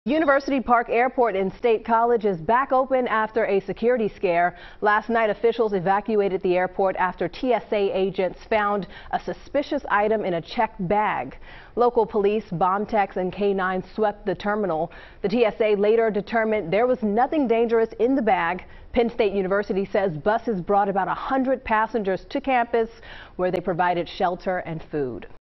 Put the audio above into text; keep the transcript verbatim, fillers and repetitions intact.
University Park Airport in State College is back open after a security scare. Last night, officials evacuated the airport after T S A agents found a suspicious item in a checked bag. Local police, bomb techs, and K nine swept the terminal. The T S A later determined there was nothing dangerous in the bag. Penn State University says buses brought about one hundred passengers to campus where they provided shelter and food.